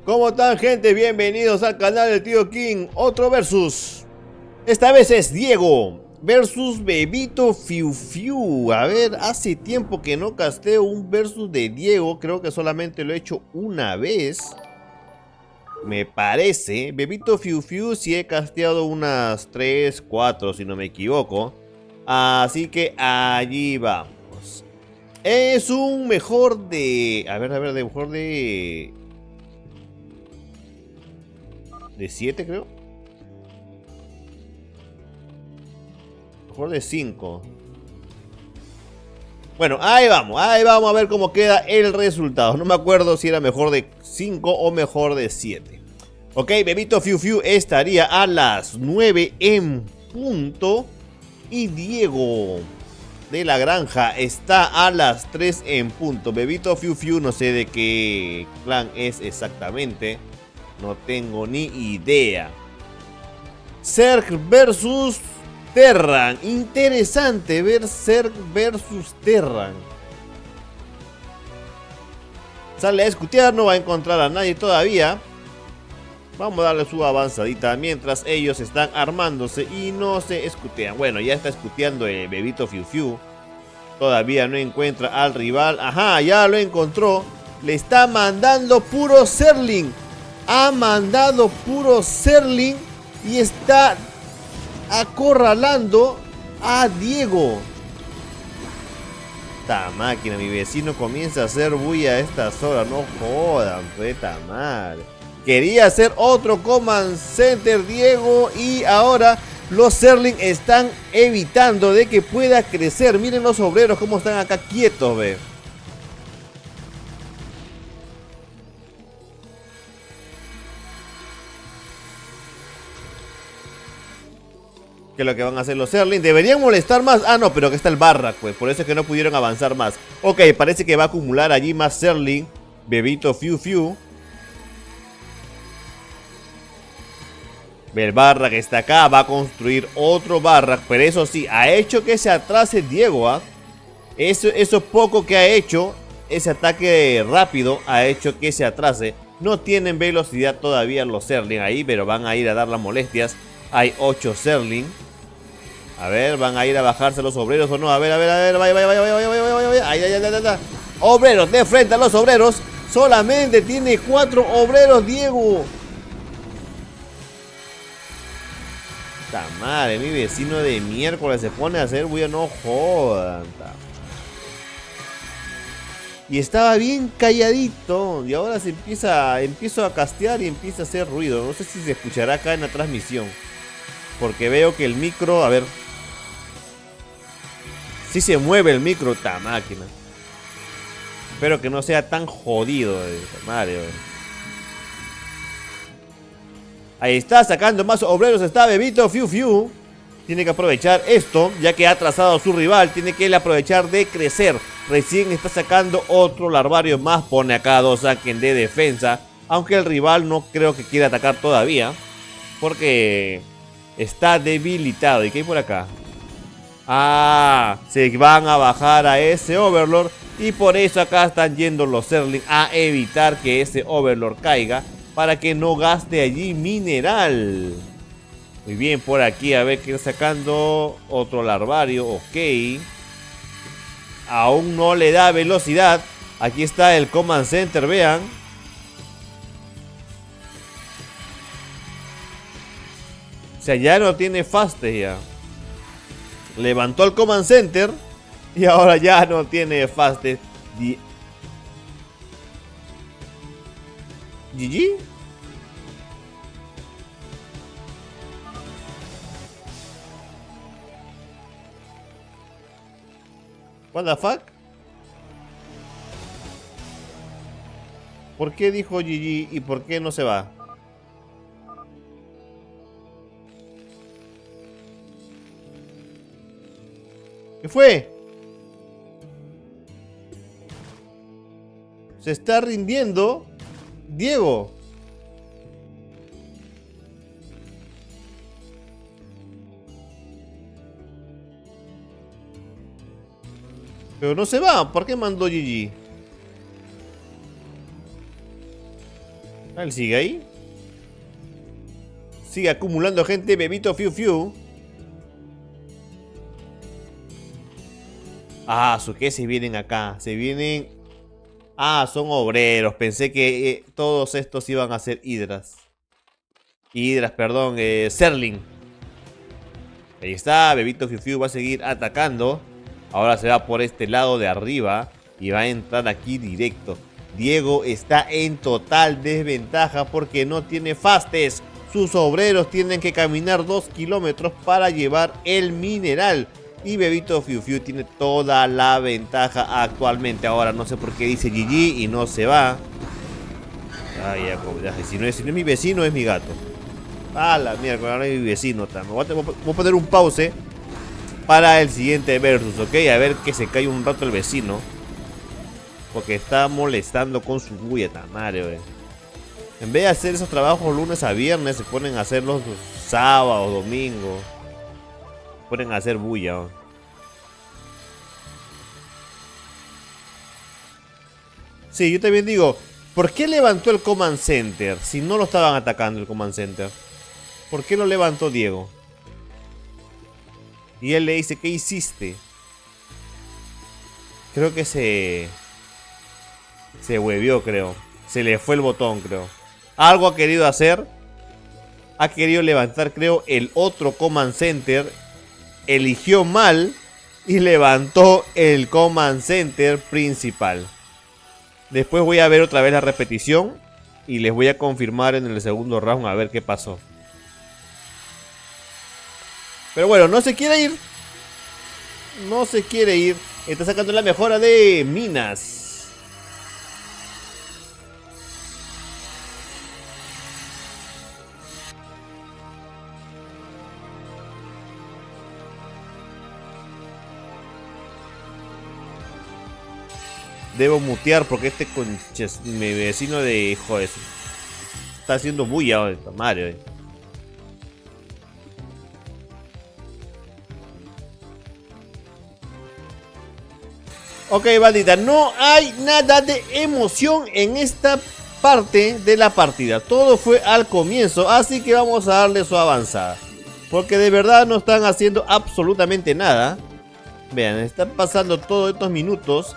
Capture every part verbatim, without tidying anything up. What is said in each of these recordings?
¿Cómo están, gente? Bienvenidos al canal del Tío King. Otro versus. Esta vez es Diego versus Bebito Fiu Fiu. A ver, hace tiempo que no casteo un versus de Diego. Creo que solamente lo he hecho una vez, me parece. Bebito Fiu Fiu sí he casteado unas tres, cuatro, si no me equivoco. Así que allí vamos. Es un mejor de... A ver, a ver, de mejor de... De siete, creo. Mejor de cinco. Bueno, ahí vamos. Ahí vamos a ver cómo queda el resultado. No me acuerdo si era mejor de cinco o mejor de siete. Ok, Bebito Fiu Fiu estaría a las nueve en punto. Y Diego de la Granja está a las tres en punto. Bebito Fiu Fiu no sé de qué clan es exactamente. No tengo ni idea. Zerg versus Terran. Interesante ver Zerg versus Terran. Sale a escutear, no va a encontrar a nadie todavía. Vamos a darle su avanzadita mientras ellos están armándose y no se escutean. Bueno, ya está escuteando el Bebito Fiu Fiu. Todavía no encuentra al rival. Ajá, ya lo encontró. Le está mandando puro Zergling. Ha mandado puro Zergling y está acorralando a Diego. Esta máquina, mi vecino comienza a hacer bulla a estas horas. No jodan, puta madre. Quería hacer otro Command Center Diego y ahora los Zergling están evitando de que pueda crecer. Miren los obreros cómo están acá quietos, ve. Que es lo que van a hacer los Zergling. Deberían molestar más. Ah, no, pero que está el Barrack, pues. Por eso es que no pudieron avanzar más. Ok, parece que va a acumular allí más Zergling. Bebito Fiu Fiu. El Barrack está acá. Va a construir otro Barrack. Pero eso sí, ha hecho que se atrase Diego, ¿ah? Eso, eso poco que ha hecho. Ese ataque rápido ha hecho que se atrase. No tienen velocidad todavía los Zergling ahí, pero van a ir a dar las molestias. Hay ocho Zergling. A ver, van a ir a bajarse los obreros o no. A ver, a ver, a ver. Vaya, vaya, vaya, vaya, vaya, vaya, vaya. Ay, ay, ay, ay, ay. Obreros, de frente a los obreros. Solamente tiene cuatro obreros, Diego. ¡Ta madre! Mi vecino de miércoles se pone a hacer bulla, no jodan. Ta. Y estaba bien calladito. Y ahora se empieza, empiezo a castear y empieza a hacer ruido. No sé si se escuchará acá en la transmisión. Porque veo que el micro, a ver. Sí se mueve el micro, esta máquina. Espero que no sea tan jodido, madre. Ahí está, sacando más obreros, está Bebito Fiu Fiu. Tiene que aprovechar esto, ya que ha trazado a su rival. Tiene que él aprovechar de crecer. Recién está sacando otro larvario más. Pone acá dos saquen de defensa. Aunque el rival no creo que quiera atacar todavía. Porque está debilitado. ¿Y qué hay por acá? Ah, se van a bajar a ese Overlord. Y por eso acá están yendo los Zergling a evitar que ese Overlord caiga. Para que no gaste allí mineral. Muy bien, por aquí a ver que está sacando otro larvario. Ok. Aún no le da velocidad. Aquí está el Command Center, vean. O sea, ya no tiene fastest ya. Levantó el Command Center. Y ahora ya no tiene fastest. G G. What the fuck? ¿Por qué dijo G G y por qué no se va? ¿Qué fue? Se está rindiendo Diego. Pero no se va. ¿Por qué mandó G G? Él sigue ahí. Sigue acumulando gente, Bebito Fiu Fiu. Ah, su que se vienen acá. Se vienen. Ah, son obreros. Pensé que eh, todos estos iban a ser hidras. Hidras, perdón, eh, Serling. Ahí está, Bebito Fiu Fiu va a seguir atacando. Ahora se va por este lado de arriba y va a entrar aquí directo. Diego está en total desventaja porque no tiene fastes. Sus obreros tienen que caminar dos kilómetros para llevar el mineral. Y Bebito Fiu Fiu tiene toda la ventaja actualmente. Ahora no sé por qué dice G G y no se va. Ay, ya, ya, si, no es, si no es mi vecino, es mi gato. Ah, la mierda, ahora es mi vecino también. Voy a, voy a poner un pause para el siguiente versus, ¿ok? A ver que se cae un rato el vecino. Porque está molestando con su bulla, madre, wey. En vez de hacer esos trabajos lunes a viernes, se ponen a hacerlos sábados, domingos. Se ponen a hacer bulla, wey. Sí, yo también digo, ¿por qué levantó el Command Center si no lo estaban atacando el Command Center? ¿Por qué lo levantó Diego? Y él le dice, ¿qué hiciste? Creo que se... Se huevió, creo. Se le fue el botón, creo. Algo ha querido hacer. Ha querido levantar, creo, el otro Command Center. Eligió mal. Y levantó el Command Center principal. Después voy a ver otra vez la repetición. Y les voy a confirmar en el segundo round a ver qué pasó. Pero bueno, no se quiere ir. No se quiere ir. Está sacando la mejora de minas. Debo mutear porque este conches, mi vecino de hijo de su, está haciendo bulla, esta madre. Ok, bandita, no hay nada de emoción en esta parte de la partida. Todo fue al comienzo, así que vamos a darle su avanzada. Porque de verdad no están haciendo absolutamente nada. Vean, están pasando todos estos minutos.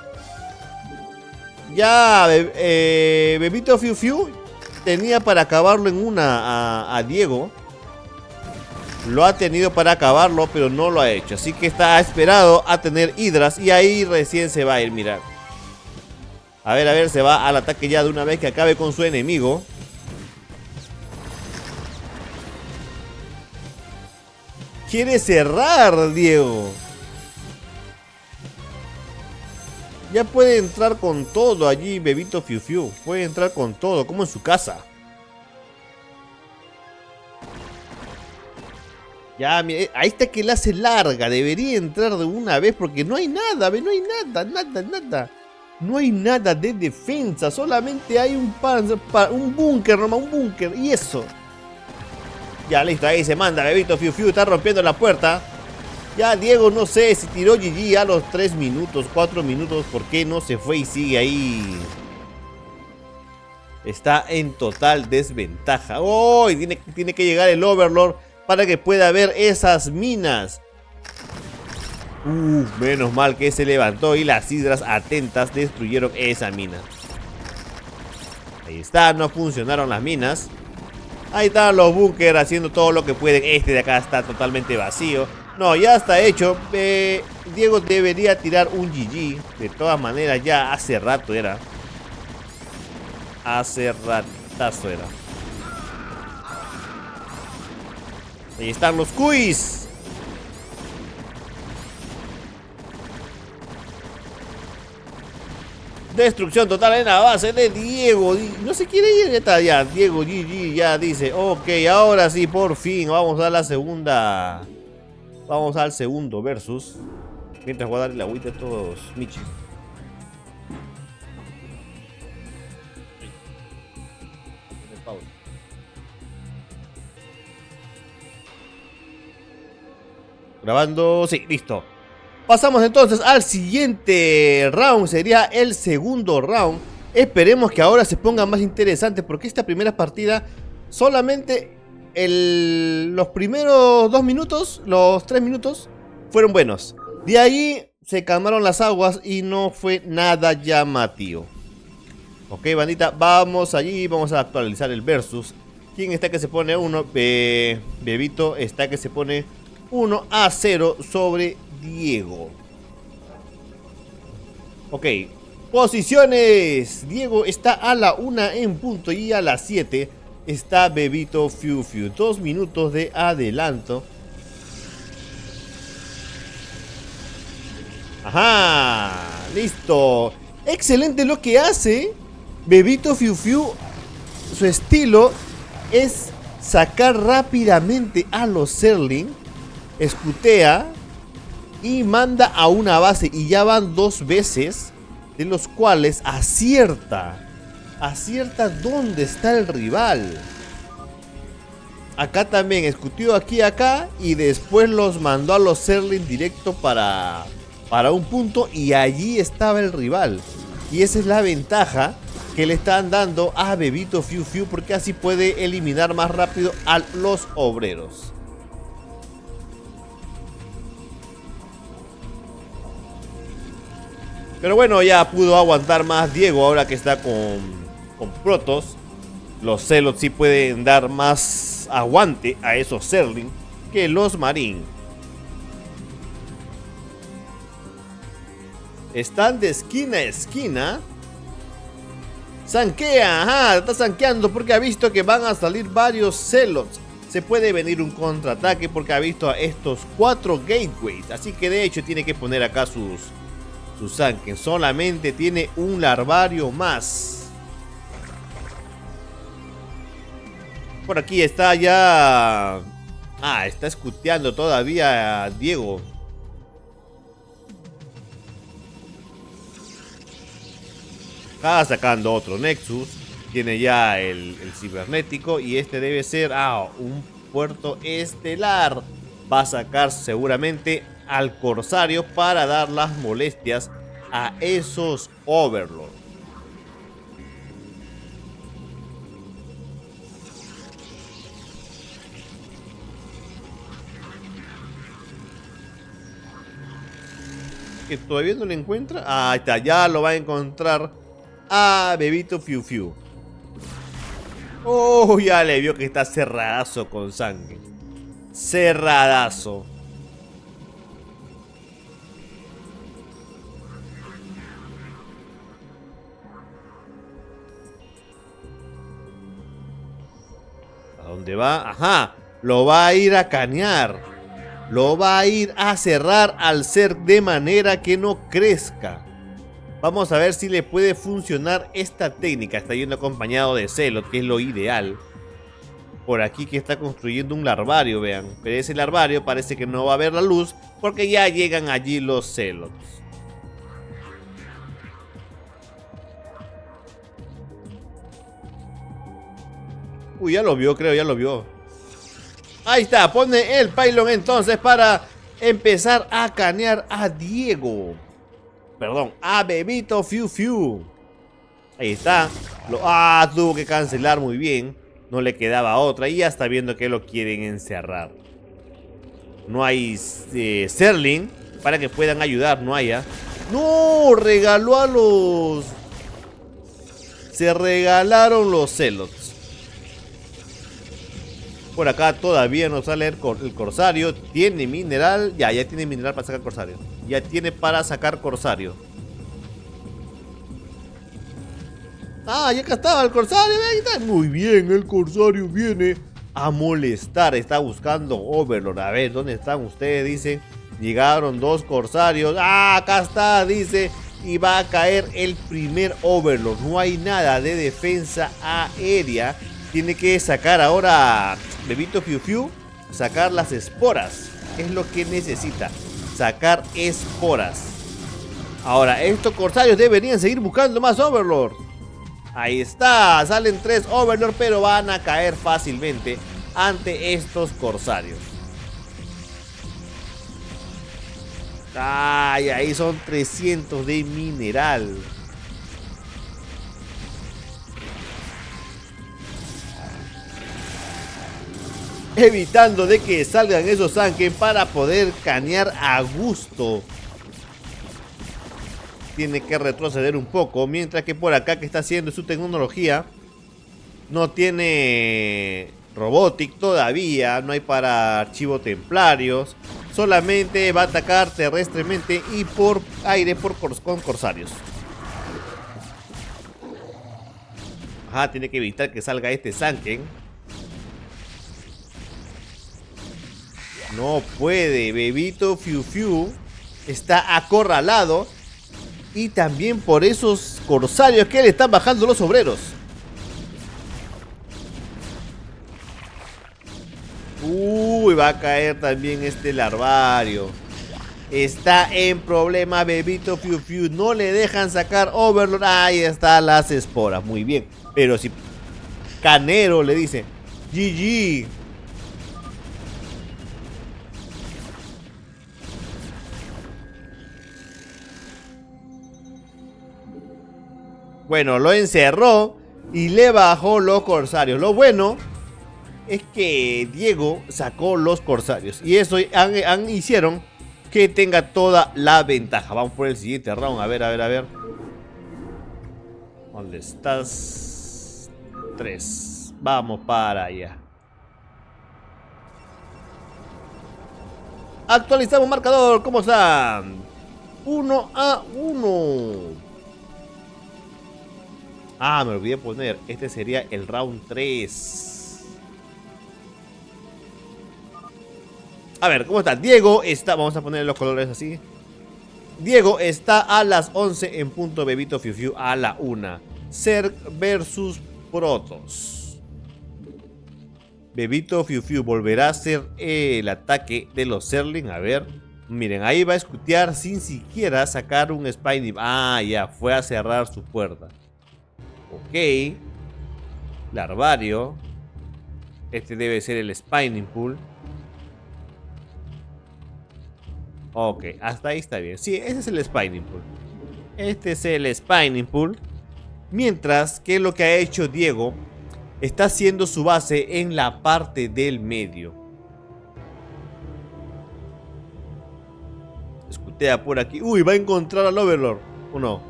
Ya, eh, Bebito Fiu Fiu tenía para acabarlo en una a, a Diego. Lo ha tenido para acabarlo, pero no lo ha hecho. Así que está esperado a tener hidras. Y ahí recién se va a ir, mirad. A ver, a ver, se va al ataque ya de una vez que acabe con su enemigo. Quiere cerrar, Diego. Ya puede entrar con todo allí, Bebito Fiu Fiu. Puede entrar con todo, como en su casa. Ya, mira, ahí está que la hace larga. Debería entrar de una vez porque no hay nada, no hay nada, nada, nada. No hay nada de defensa. Solamente hay un, un búnker, nomás, un búnker. Y eso. Ya, listo, ahí se manda. Bebito Fiu Fiu está rompiendo la puerta. Ya Diego no sé si tiró G G a los tres minutos, cuatro minutos. ¿Por qué no se fue y sigue ahí? Está en total desventaja. ¡Oh! Y tiene, tiene que llegar el Overlord para que pueda ver esas minas. Uf, menos mal que se levantó y las hidras atentas destruyeron esa mina. Ahí está, no funcionaron las minas. Ahí están los búnkers haciendo todo lo que pueden. Este de acá está totalmente vacío. No, ya está hecho. eh, Diego debería tirar un G G. De todas maneras, ya hace rato era. Hace ratazo era. Ahí están los Kuis. Destrucción total en la base de Diego. No se quiere ir, ya está, ya. Diego G G ya dice, ok, ahora sí, por fin. Vamos a la segunda. Vamos al segundo versus. Mientras voy a darle la agüita a estos Michi. Grabando, sí, listo. Pasamos entonces al siguiente round. Sería el segundo round. Esperemos que ahora se ponga más interesante, porque esta primera partida solamente el, los primeros dos minutos, los tres minutos fueron buenos. De ahí se calmaron las aguas y no fue nada llamativo. Ok, bandita, vamos allí, vamos a actualizar el versus. ¿Quién está que se pone uno? Be Bebito está que se pone uno a cero sobre Diego. Ok, posiciones. Diego está a la una en punto y a las siete está Bebito Fiu Fiu. Dos minutos de adelanto. Ajá, listo. Excelente lo que hace Bebito Fiu Fiu. Su estilo es sacar rápidamente a los Zerling, escutea y manda a una base, y ya van dos veces, de los cuales acierta, acierta dónde está el rival. Acá también escuteó aquí acá y después los mandó a los Zerling directo para, para un punto, y allí estaba el rival. Y esa es la ventaja que le están dando a Bebito Fiu Fiu, porque así puede eliminar más rápido a los obreros. Pero bueno, ya pudo aguantar más Diego ahora que está con, con Protoss. Los Zealots sí pueden dar más aguante a esos Zerling que los Marine. Están de esquina a esquina. Sanquea, ajá, está sanqueando porque ha visto que van a salir varios Zealots. Se puede venir un contraataque porque ha visto a estos cuatro gateways. Así que de hecho tiene que poner acá sus, sus sanques. Solamente tiene un larvario más. Por aquí está ya... Ah, está escuteando todavía a Diego. Está sacando otro Nexus. Tiene ya el, el cibernético. Y este debe ser ah, un puerto estelar. Va a sacar seguramente al corsario para dar las molestias a esos Overlord. Que todavía no lo encuentra. Ah, ahí está, ya lo va a encontrar a Bebito Fiu Fiu. Oh, ya le vio que está cerradazo con sangre. Cerradazo. ¿A dónde va? Ajá, lo va a ir a canear. Lo va a ir a cerrar al ser de manera que no crezca. Vamos a ver si le puede funcionar esta técnica. Está yendo acompañado de Zealot, que es lo ideal. Por aquí que está construyendo un larvario, vean. Pero ese larvario parece que no va a ver la luz porque ya llegan allí los Zealots. Uy, ya lo vio, creo, ya lo vio. Ahí está, pone el pylon entonces para empezar a canear a Diego. Perdón, a Bebito Fiu Fiu. Ahí está. Lo, ah, tuvo que cancelar muy bien. No le quedaba otra. Y ya está viendo que lo quieren encerrar. No hay eh, Zerling para que puedan ayudar. No hay. ¿eh? No, regaló a los... Se regalaron los Zealots. Por acá todavía no sale el, cor el corsario. Tiene mineral. Ya, ya tiene mineral para sacar corsario. Ya tiene para sacar corsario. Ah, ya acá estaba el corsario. Ahí está. Muy bien, el corsario viene a molestar. Está buscando Overlord. A ver, ¿dónde están ustedes? Dice. Llegaron dos corsarios. Ah, acá está, dice. Y va a caer el primer Overlord. No hay nada de defensa aérea. Tiene que sacar ahora Bebito Fiu Fiu. Sacar las esporas. Es lo que necesita. Sacar esporas. Ahora, estos corsarios deberían seguir buscando más Overlord. Ahí está. Salen tres Overlord, pero van a caer fácilmente ante estos corsarios. Ay, ahí son trescientos de mineral. evitando de que salgan esos Zanken para poder canear a gusto. Tiene que retroceder un poco, mientras que por acá que está haciendo su tecnología no tiene Robotic todavía, no hay para archivo templarios, solamente va a atacar terrestremente y por aire por cor con corsarios. Ajá, tiene que evitar que salga este Zanken. No puede, Bebito Fiu Fiu está acorralado. Y también por esos corsarios que le están bajando los obreros. Uy, va a caer también este larvario. Está en problema Bebito Fiu Fiu. No le dejan sacar Overlord. Ahí están las esporas. Muy bien. Pero si Canero le dice G G. Bueno, lo encerró y le bajó los corsarios. Lo bueno es que Diego sacó los corsarios. Y eso han, han hicieron que tenga toda la ventaja. Vamos por el siguiente round. A ver, a ver, a ver. ¿Dónde estás? Tres. Vamos para allá. Actualizamos marcador. ¿Cómo están? uno a uno. Ah, me olvidé poner. Este sería el round tres. A ver, ¿cómo está? Diego está... Vamos a poner los colores así. Diego está a las once en punto. Bebito Fiu Fiu a la una. Zerg versus Protoss. Bebito Fiu Fiu volverá a hacer el ataque de los Zerling. A ver. Miren, ahí va a escutear sin siquiera sacar un Spiny. Ah, ya. Fue a cerrar su puerta. Ok. Larvario. Este debe ser el Spinning Pool. Ok, hasta ahí está bien. Sí, ese es el Spinning Pool. Este es el Spinning Pool. Mientras que lo que ha hecho Diego está haciendo su base en la parte del medio. Escutea por aquí. Uy, va a encontrar al Overlord. ¿O no?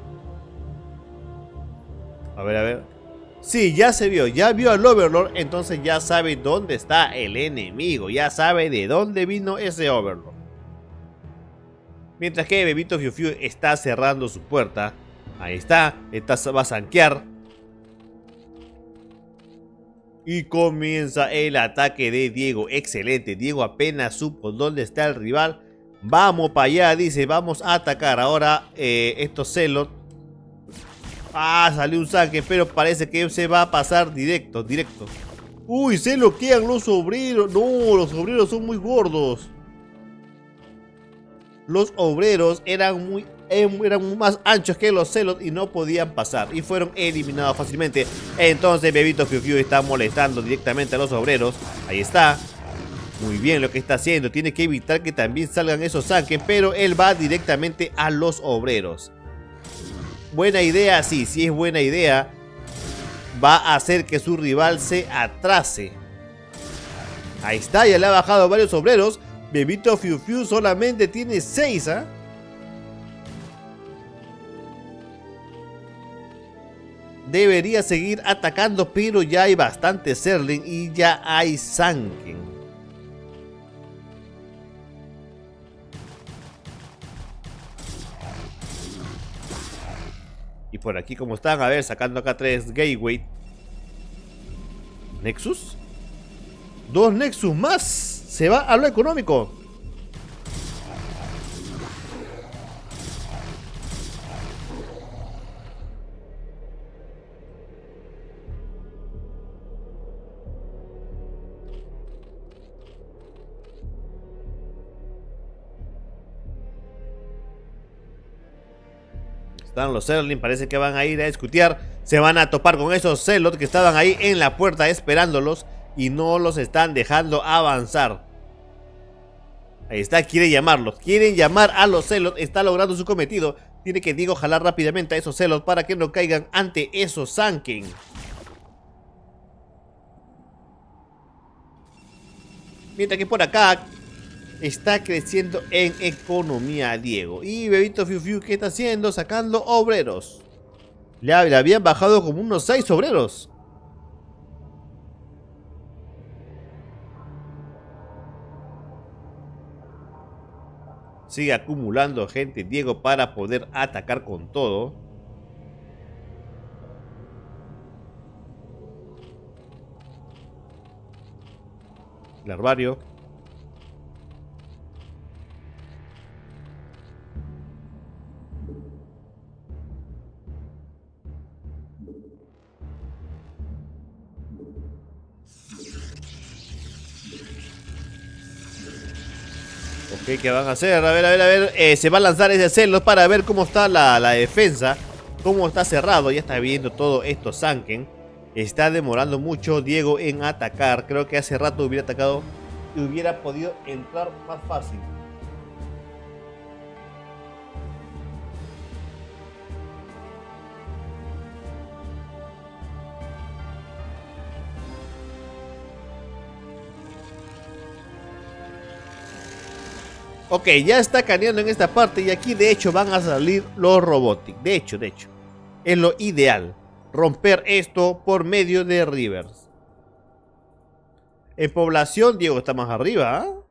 A ver, a ver. Sí, ya se vio, ya vio al Overlord, entonces ya sabe dónde está el enemigo, ya sabe de dónde vino ese Overlord. Mientras que Bebito Fiu Fiu está cerrando su puerta. Ahí está, esta va a zanquear. Y comienza el ataque de Diego, excelente. Diego apenas supo dónde está el rival. Vamos para allá, dice, vamos a atacar. Ahora eh, estos celos. Ah, salió un saque, pero parece que se va a pasar directo, directo. Uy, se bloquean los obreros. No, los obreros son muy gordos. Los obreros eran muy eran más anchos que los celos y no podían pasar. Y fueron eliminados fácilmente. Entonces Bebito Fiu Fiu está molestando directamente a los obreros. Ahí está. Muy bien lo que está haciendo. Tiene que evitar que también salgan esos saques, pero él va directamente a los obreros. Buena idea, sí, sí es buena idea. Va a hacer que su rival se atrase. Ahí está, ya le ha bajado varios obreros. Bebito Fiu Fiu solamente tiene seis, ¿ah? ¿eh? Debería seguir atacando, pero ya hay bastante Zerling y ya hay Zanken. Y por aquí como están, a ver, sacando acá tres Gateway. ¿Nexus? Dos Nexus más. Se va a lo económico. Están los Zerling, parece que van a ir a escutear. Se van a topar con esos Zealot que estaban ahí en la puerta esperándolos y no los están dejando avanzar. Ahí está, quiere llamarlos. Quieren llamar a los Zealot. Está logrando su cometido. Tiene que Diego jalar rápidamente a esos Zealot para que no caigan ante esos Zanken. Mientras que por acá está creciendo en economía Diego. Y Bebito Fiu Fiu, ¿qué está haciendo? Sacando obreros. Le, le habían bajado como unos seis obreros. Sigue acumulando gente Diego para poder atacar con todo. Larvario. Ok, ¿qué van a hacer? A ver, a ver, a ver. Eh, se va a lanzar ese celos para ver cómo está la, la defensa. Cómo está cerrado. Ya está viendo todo esto Sanken. Está demorando mucho Diego en atacar. Creo que hace rato hubiera atacado y hubiera podido entrar más fácil. Ok, ya está caneando en esta parte y aquí de hecho van a salir los Robotic. De hecho, de hecho, es lo ideal. Romper esto por medio de Rivers. En población, Diego está más arriba. ¿eh?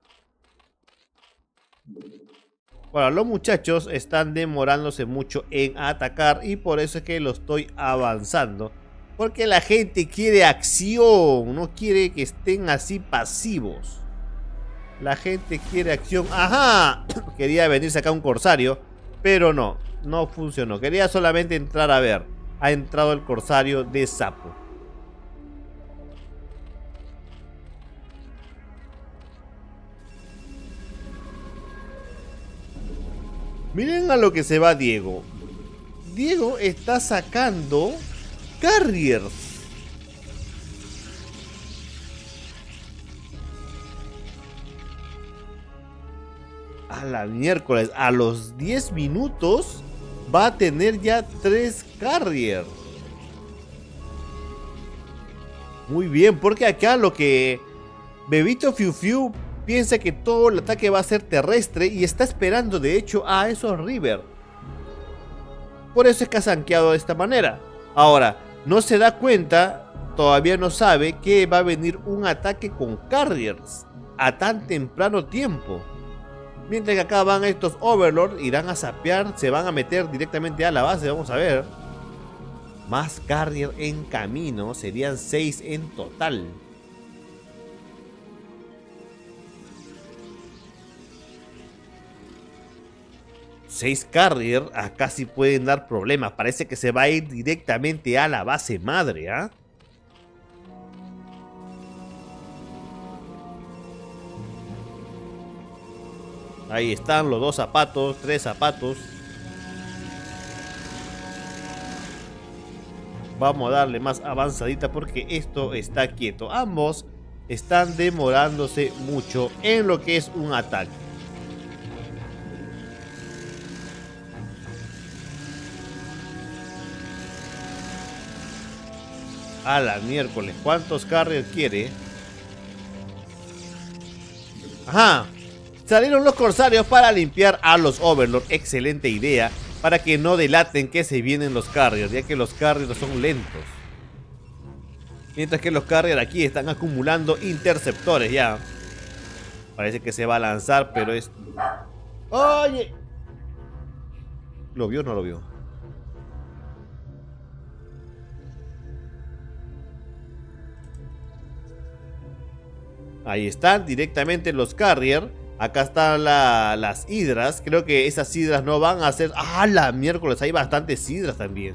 Bueno, los muchachos están demorándose mucho en atacar y por eso es que lo estoy avanzando. Porque la gente quiere acción, no quiere que estén así pasivos. La gente quiere acción. ¡Ajá! Quería venirse acá un corsario, pero no, no funcionó. Quería solamente entrar a ver. Ha entrado el corsario de Sapo. Miren a lo que se va Diego. Diego está sacando carriers. A la miércoles, a los diez minutos va a tener ya tres carriers. Muy bien, porque acá lo que Bebito Fiu Fiu piensa que todo el ataque va a ser terrestre y está esperando de hecho a esos River. Por eso es que ha sanqueado de esta manera. Ahora, no se da cuenta, todavía no sabe que va a venir un ataque con carriers a tan temprano tiempo. Mientras que acá van estos Overlord, irán a sapear, se van a meter directamente a la base, vamos a ver. Más carrier en camino, serían seis en total. seis carrier, acá sí pueden dar problemas, parece que se va a ir directamente a la base madre, ¿ah? ¿eh? Ahí están los dos zapatos, tres zapatos. Vamos a darle más avanzadita porque esto está quieto. Ambos están demorándose mucho en lo que es un ataque. A la miércoles, ¿cuántos carriers quiere? Ajá. Salieron los corsarios para limpiar a los Overlord. Excelente idea. Para que no delaten que se vienen los carriers, ya que los carriers son lentos. Mientras que los carriers aquí están acumulando interceptores ya. Parece que se va a lanzar, pero es... ¡Oye! ¿Lo vio o no lo vio? Ahí están directamente los carriers. Acá están la, las hidras. Creo que esas hidras no van a ser... ¡Ah, la miércoles! Hay bastantes hidras también.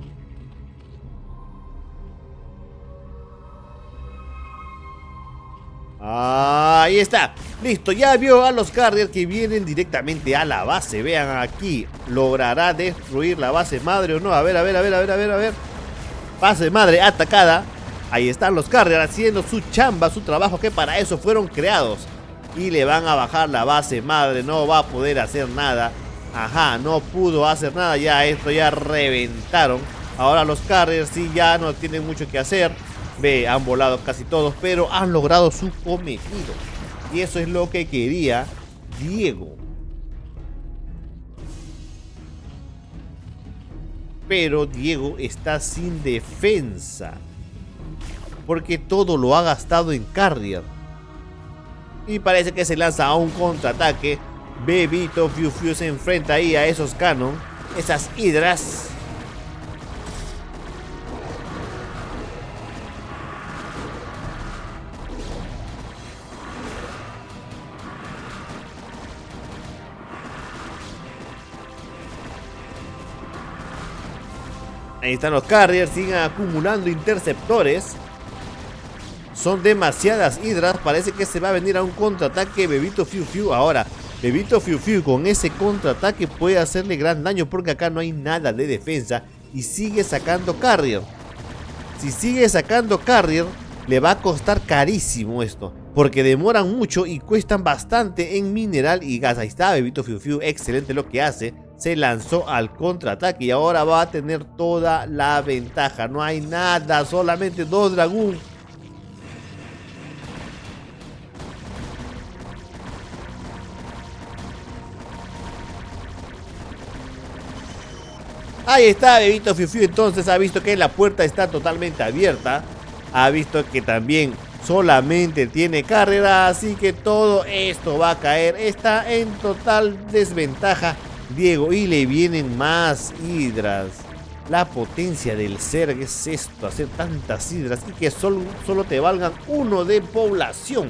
Ahí está. Listo, ya vio a los carriers que vienen directamente a la base. Vean aquí. ¿Logrará destruir la base madre o no? A ver, a ver, a ver, a ver, a ver, a ver. Base madre atacada. Ahí están los carriers haciendo su chamba, su trabajo, que para eso fueron creados. Y le van a bajar la base madre. No va a poder hacer nada. Ajá, no pudo hacer nada. Ya esto ya reventaron. Ahora los carriers sí ya no tienen mucho que hacer. Ve, han volado casi todos, pero han logrado su cometido. Y eso es lo que quería Diego. Pero Diego está sin defensa, porque todo lo ha gastado en Carrier. Y parece que se lanza a un contraataque. Bebito Fiu Fiu se enfrenta ahí a esos Canon, esas hidras. Ahí están los Carriers, siguen acumulando interceptores. Son demasiadas hidras, parece que se va a venir a un contraataque Bebito Fiu Fiu. Ahora, Bebito Fiu Fiu con ese contraataque puede hacerle gran daño porque acá no hay nada de defensa y sigue sacando Carrier. Si sigue sacando Carrier, le va a costar carísimo esto, porque demoran mucho y cuestan bastante en mineral y gas. Ahí está Bebito Fiu Fiu, excelente lo que hace. Se lanzó al contraataque y ahora va a tener toda la ventaja. No hay nada, solamente dos dragón. Ahí está Bebito Fiu Fiu, entonces ha visto que la puerta está totalmente abierta. Ha visto que también solamente tiene carrera, así que todo esto va a caer. Está en total desventaja Diego y le vienen más hidras. La potencia del ser es esto, hacer tantas hidras y que solo, solo te valgan uno de población.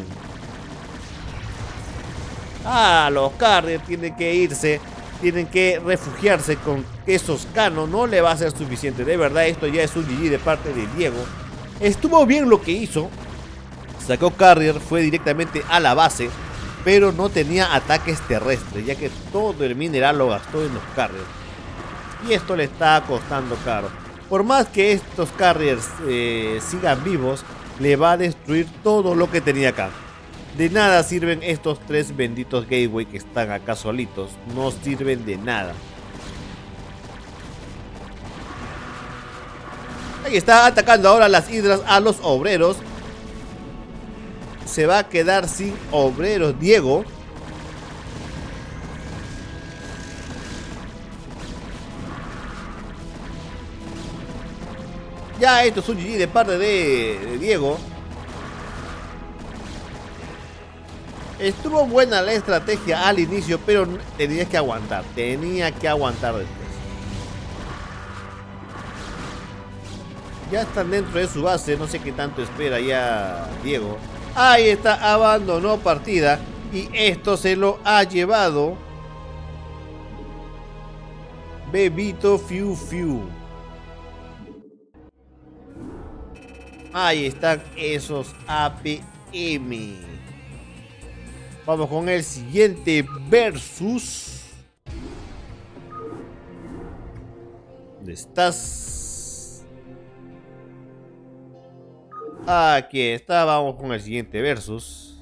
Ah, los Carrier tienen que irse. Tienen que refugiarse con esos Canon. No le va a ser suficiente. De verdad, esto ya es un G G de parte de Diego. Estuvo bien lo que hizo. Sacó Carrier, fue directamente a la base, pero no tenía ataques terrestres, ya que todo el mineral lo gastó en los Carriers. Y esto le está costando caro. Por más que estos Carriers eh, sigan vivos, le va a destruir todo lo que tenía acá. De nada sirven estos tres benditos gateway que están acá solitos. No sirven de nada. Ahí está atacando ahora las hidras a los obreros. Se va a quedar sin obreros Diego. Ya esto es un G G de parte de, de Diego. Estuvo buena la estrategia al inicio, pero tenías que aguantar. Tenía que aguantar después. Ya están dentro de su base. No sé qué tanto espera ya Diego. Ahí está, abandonó partida. Y esto se lo ha llevado Bebito Fiu Fiu. Ahí están esos A P M. Vamos con el siguiente versus. ¿Dónde estás? Aquí está, vamos con el siguiente versus.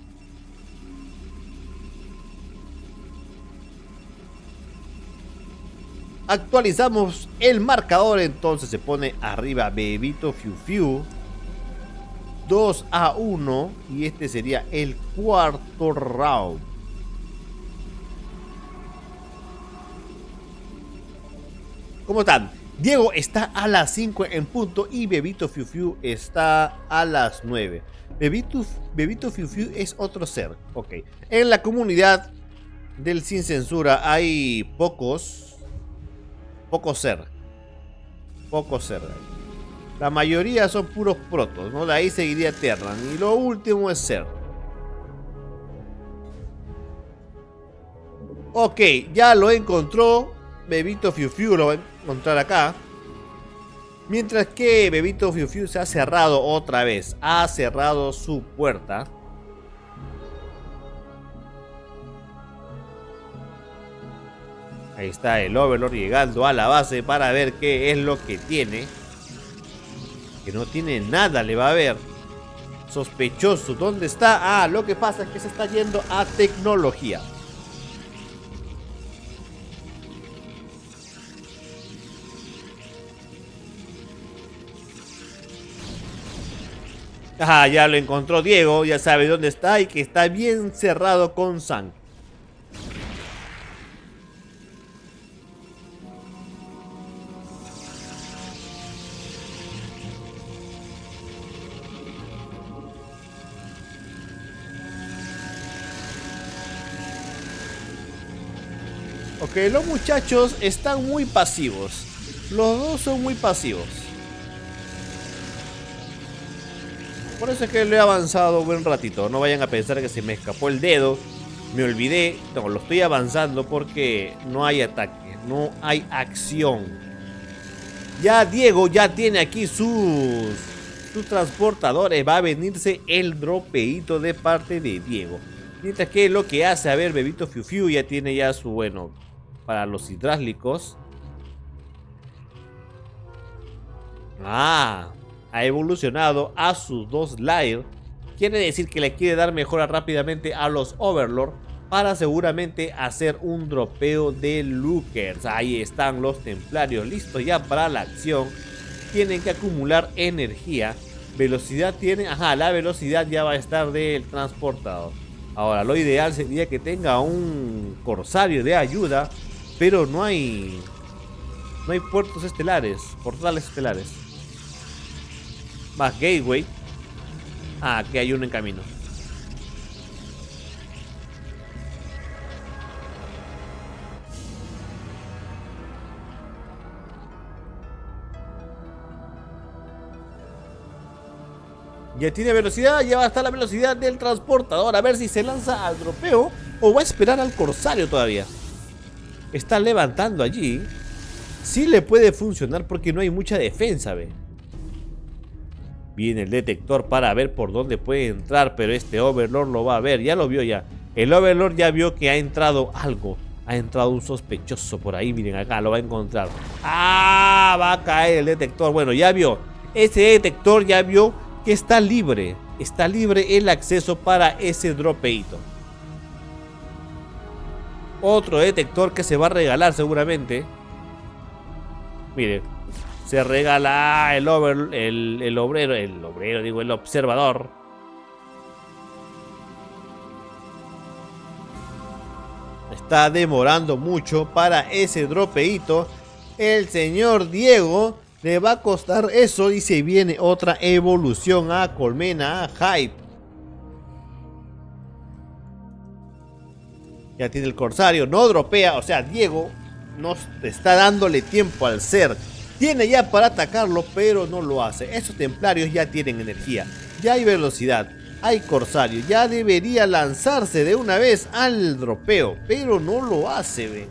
Actualizamos el marcador, entonces se pone arriba Bebito Fiu Fiu. dos a uno y este sería el cuarto round. ¿Cómo están? Diego está a las cinco en punto y Bebito Fiu Fiu está a las nueve. Bebito, Bebito Fiu Fiu es otro ser. Ok. En la comunidad del Sin Censura hay pocos. Pocos ser. Pocos ser. La mayoría son puros protos, ¿no? De ahí seguiría Terran. Y lo último es Ser. Ok, ya lo encontró. Bebito Fiu Fiu lo va a encontrar acá. Mientras que Bebito Fiu Fiu se ha cerrado otra vez. Ha cerrado su puerta. Ahí está el Overlord llegando a la base para ver qué es lo que tiene. Que no tiene nada, le va a ver. Sospechoso, ¿dónde está? Ah, lo que pasa es que se está yendo a tecnología. Ajá, ya lo encontró Diego, ya sabe dónde está y que está bien cerrado con Zank. Ok, los muchachos están muy pasivos. Los dos son muy pasivos. Por eso es que lo he avanzado un buen ratito. No vayan a pensar que se me escapó el dedo. Me olvidé. No, lo estoy avanzando porque no hay ataque. No hay acción. Ya Diego ya tiene aquí sus, sus transportadores. Va a venirse el dropeito de parte de Diego. Mientras que lo que hace, a ver, Bebito Fiu Fiu ya tiene ya su, bueno, para los hidráulicos. Ah, ha evolucionado a sus dos Lair. Quiere decir que le quiere dar mejora rápidamente a los Overlord para seguramente hacer un dropeo de Lookers. Ahí están los templarios listos ya para la acción. Tienen que acumular energía. Velocidad tienen, ajá, la velocidad ya va a estar del transportador. Ahora, lo ideal sería que tenga un corsario de ayuda, pero no hay no hay puertos estelares, portales estelares. Más gateway. Ah, que hay uno en camino. Ya tiene velocidad, ya va a estar la velocidad del transportador. A ver si se lanza al dropeo o va a esperar al corsario todavía. Está levantando allí. Sí le puede funcionar porque no hay mucha defensa, ve. Viene el detector para ver por dónde puede entrar, pero este Overlord lo va a ver, ya lo vio ya. El Overlord ya vio que ha entrado algo. Ha entrado un sospechoso por ahí, miren acá, lo va a encontrar. ¡Ah! Va a caer el detector. Bueno, ya vio. Ese detector ya vio que está libre. Está libre el acceso para ese dropeito. Otro detector que se va a regalar seguramente. Miren. Se regala el, over, el, el obrero, el obrero, digo, el observador. Está demorando mucho para ese dropeito. El señor Diego le va a costar eso y se viene otra evolución a Colmena, a Hype. Ya tiene el corsario, no dropea, o sea, Diego no está dándole tiempo al ser. Tiene ya para atacarlo, pero no lo hace. Esos templarios ya tienen energía. Ya hay velocidad. Hay corsario. Ya debería lanzarse de una vez al dropeo. Pero no lo hace, ve.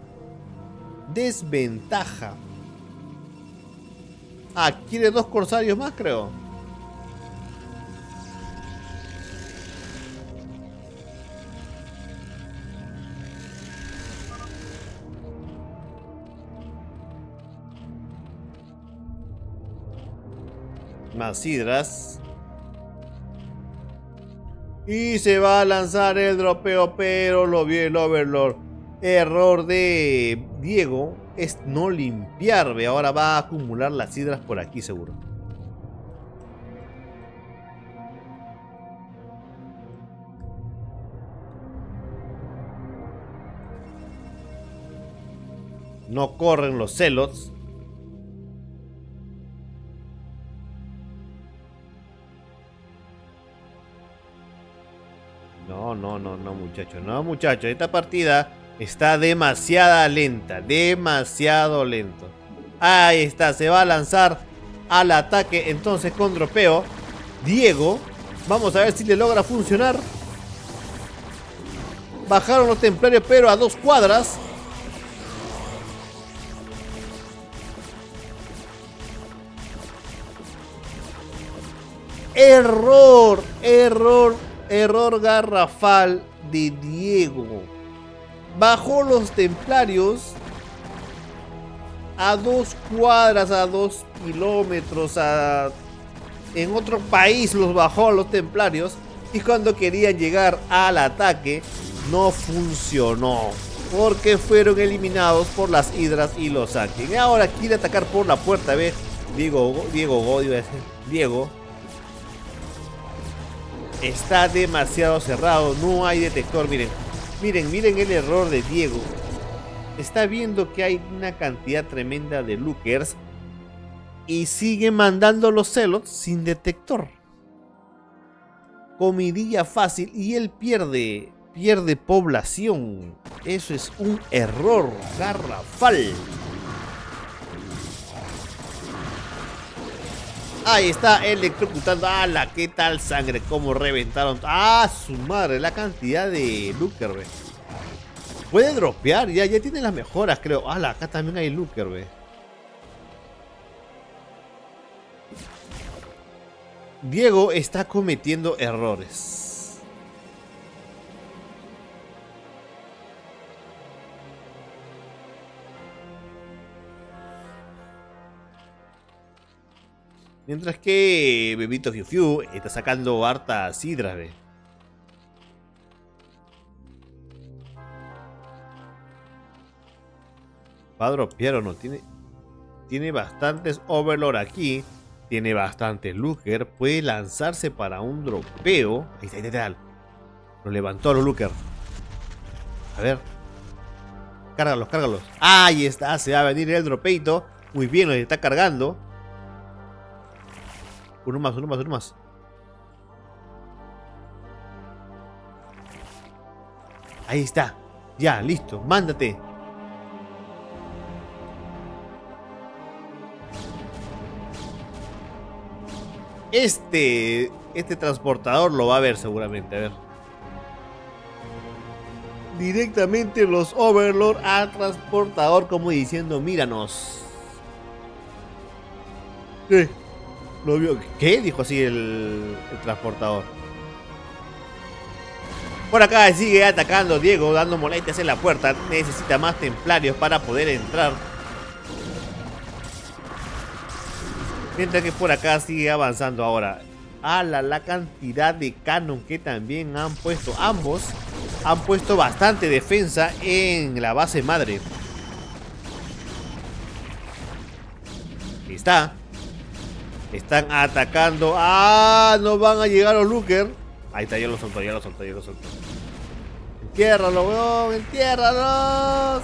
Desventaja. Ah, quiere dos corsarios más, creo. Más hidras. Y se va a lanzar el dropeo, pero lo vio el Overlord. Error de Diego es no limpiar, ve. Ahora va a acumular las hidras por aquí seguro. No corren los celots. No, no, no, no, muchachos, no, muchachos. Esta partida está demasiado lenta, demasiado lento. Ahí está, se va a lanzar al ataque entonces con dropeo. Diego, vamos a ver si le logra funcionar. Bajaron los templarios, pero a dos cuadras. Error, error. Error garrafal de Diego. Bajó los templarios a dos cuadras, a dos kilómetros, a... en otro país los bajó a los templarios. Y cuando querían llegar al ataque, no funcionó. Porque fueron eliminados por las hidras y los Anki. Y ahora quiere atacar por la puerta, ¿ves? Diego, Diego, Diego, Diego. Está demasiado cerrado. No hay detector. Miren. Miren, miren el error de Diego. Está viendo que hay una cantidad tremenda de lookers y sigue mandando los celots sin detector. Comidilla fácil y él pierde, pierde población. Eso es un error garrafal. Ahí está, electrocutando. ¡Hala! ¿Qué tal sangre? Cómo reventaron. ¡Ah, su madre! La cantidad de looker, ve. Puede dropear, ya, ya tiene las mejoras, creo. ¡Hala! Acá también hay looker, ve. Diego está cometiendo errores. Mientras que Bebito Fiu Fiu está sacando hartas hidras, ve. ¿Va a dropear o no? Tiene, tiene bastantes Overlord aquí. Tiene bastantes Looker. Puede lanzarse para un dropeo. Ahí está, ahí está, ahí está. Lo levantó a los Looker. A ver. Cárgalos, cárgalos. Ahí está. Se va a venir el dropeito. Muy bien, lo está cargando. Uno más, uno más, uno más. Ahí está. Ya, listo. Mándate. Este, este transportador lo va a ver seguramente, a ver. Directamente los Overlord al transportador como diciendo, míranos. ¿Qué? ¿Lo vio? ¿Qué? Dijo así el, el transportador. Por acá sigue atacando Diego, dando molestias en la puerta. Necesita más templarios para poder entrar. Mientras que por acá sigue avanzando ahora. A la, la cantidad de canon que también han puesto ambos. Han puesto bastante defensa en la base madre. Ahí está. Están atacando. ¡Ah! No van a llegar los Looker. Ahí está, ya lo soltó, ya lo soltó, ya lo soltó. Entiérralo, weón, entiérralos.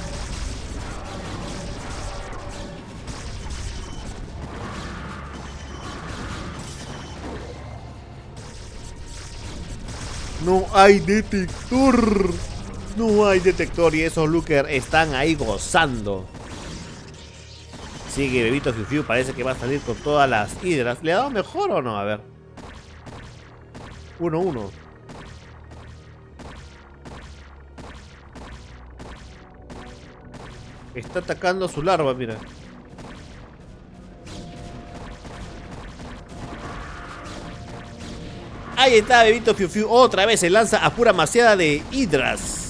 No hay detector. No hay detector y esos Looker están ahí gozando. Sigue Bebito Fiu Fiu, parece que va a salir con todas las hidras. ¿Le ha dado mejor o no? A ver. uno uno. Está atacando a su larva, mira. Ahí está Bebito Fiu Fiu. Otra vez se lanza a pura maciada de hidras.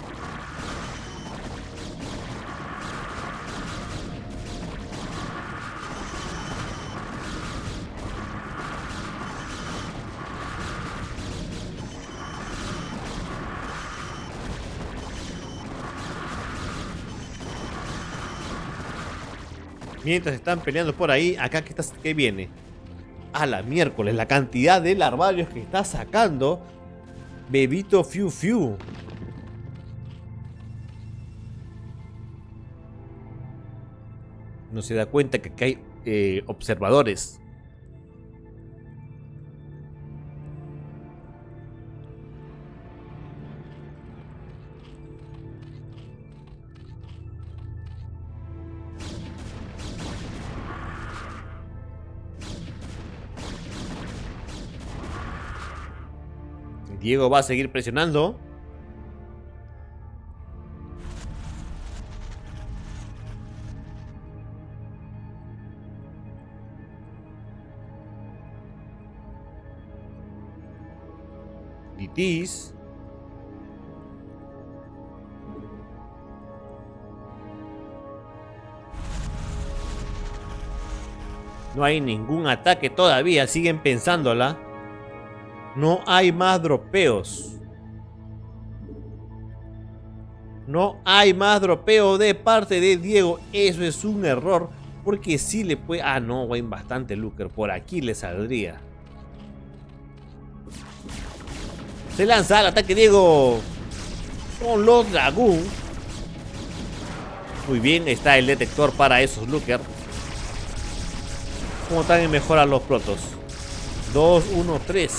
Mientras están peleando por ahí, acá que, está, que viene. A la miércoles, la cantidad de larvarios que está sacando Bebito Fiu Fiu. No se da cuenta que acá hay eh, observadores. Diego va a seguir presionando. Litis. No hay ningún ataque todavía, siguen pensándola. No hay más dropeos. No hay más dropeo de parte de Diego. Eso es un error. Porque sí le puede... Ah, no, hay bastante Looker. Por aquí le saldría. Se lanza al ataque Diego con los Dragoon. Muy bien, está el detector para esos Looker. Como también mejoran los protos. dos, uno, tres.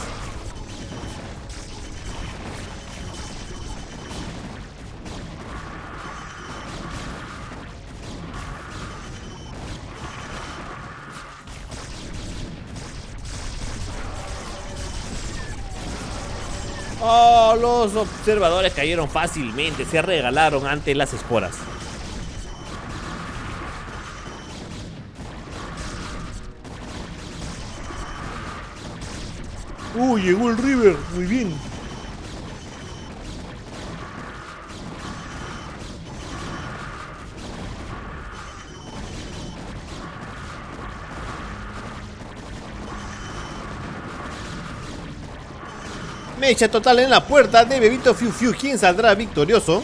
Oh, los observadores cayeron fácilmente, se regalaron ante las esporas. Uh, llegó el River, muy bien. Mecha total en la puerta de Bebito Fiu Fiu. ¿Quién saldrá victorioso?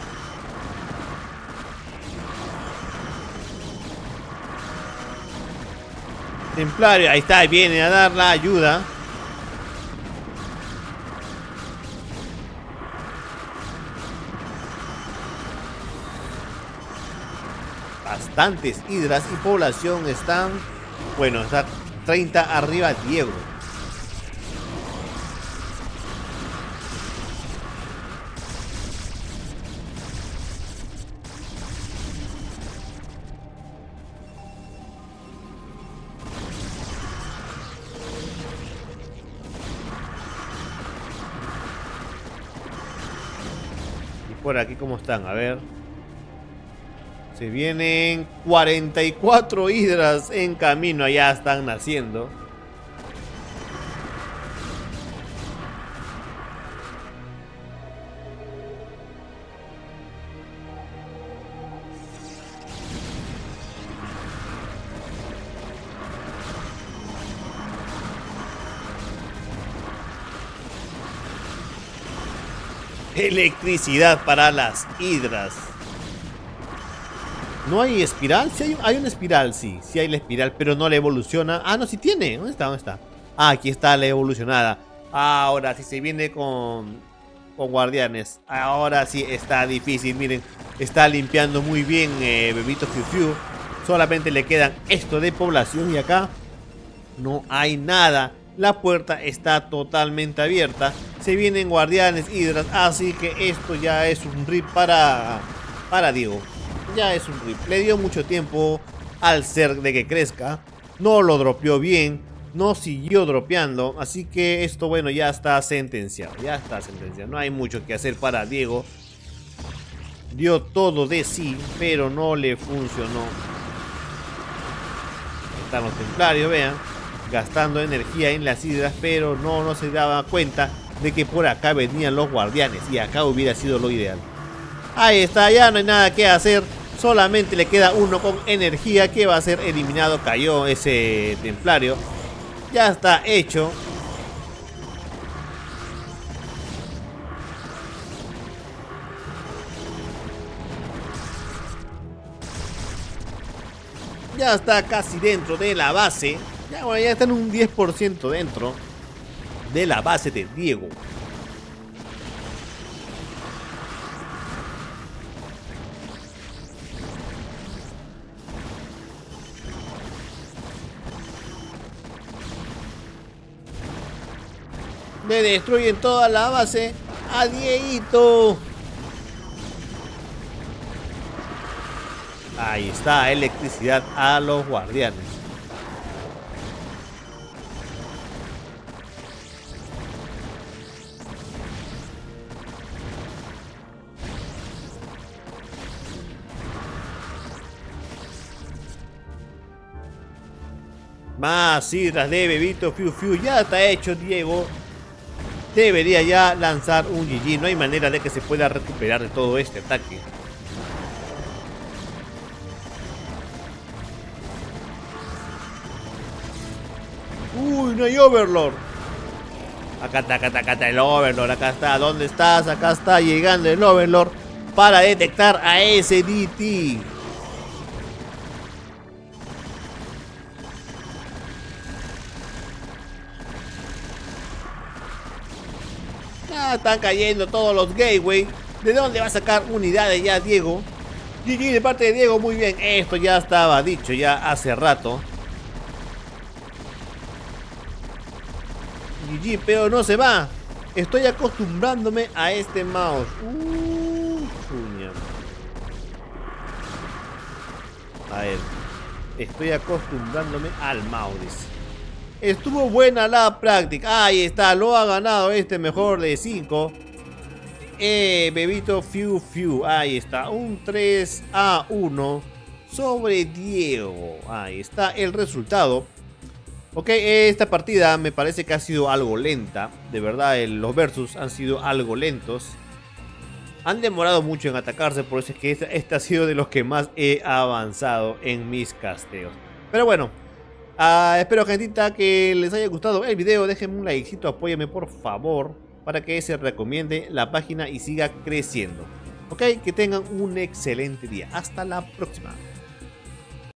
Templario, ahí está, viene a dar la ayuda. Bastantes hidras y población están... Bueno, está treinta arriba Diego. Por aquí cómo están, a ver. Se vienen cuarenta y cuatro hidras en camino, allá están naciendo. Electricidad para las hidras. ¿No hay espiral? Sí hay, hay una espiral, sí. Sí hay la espiral, pero no la evoluciona. Ah, no, sí tiene. ¿Dónde está? ¿Dónde está? Ah, aquí está la evolucionada. Ahora sí se viene con, con guardianes. Ahora sí está difícil. Miren, está limpiando muy bien eh, Bebito Fiu Fiu. Solamente le quedan esto de población y acá no hay nada. La puerta está totalmente abierta. Se vienen guardianes, hidras. Así que esto ya es un rip para, para Diego. Ya es un rip. Le dio mucho tiempo al ser de que crezca. No lo dropeó bien. No siguió dropeando. Así que esto, bueno, ya está sentenciado. Ya está sentenciado. No hay mucho que hacer para Diego. Dio todo de sí, pero no le funcionó. Están los templarios, vean. Gastando energía en las hidras, pero no, no se daba cuenta de que por acá venían los guardianes y acá hubiera sido lo ideal. Ahí está, ya no hay nada que hacer. Solamente le queda uno con energía que va a ser eliminado. Cayó ese templario. Ya está hecho. Ya está casi dentro de la base. Ya, bueno, ya está en un diez por ciento dentro de la base de Diego. Le destruyen toda la base a Dieguito. Ahí está, electricidad a los guardianes. Más hidras de Bebito Fiu Fiu. Ya está hecho Diego. Debería ya lanzar un G G. No hay manera de que se pueda recuperar de todo este ataque. Uy, no hay Overlord. Acá está, acá está, acá está el Overlord. Acá está, ¿dónde estás? Acá está llegando el Overlord para detectar a ese D T. Ah, están cayendo todos los gateway. ¿De dónde va a sacar unidades ya Diego? G G de parte de Diego, muy bien. Esto ya estaba dicho ya hace rato. G G, pero no se va. Estoy acostumbrándome a este mouse. Uh, chuña. A ver. Estoy acostumbrándome al mouse, dice. Estuvo buena la práctica. Ahí está, lo ha ganado este mejor de cinco. Eh, Bebito Fiu Fiu. Ahí está, un tres a uno sobre Diego. Ahí está el resultado. Ok, esta partida me parece que ha sido algo lenta. De verdad, el, los versus han sido algo lentos. Han demorado mucho en atacarse, por eso es que este, este ha sido de los que más he avanzado en mis casteos. Pero bueno, uh, espero, gentita, que les haya gustado el video. Déjenme un likecito, apóyame por favor, para que se recomiende la página y siga creciendo. Ok, que tengan un excelente día. Hasta la próxima.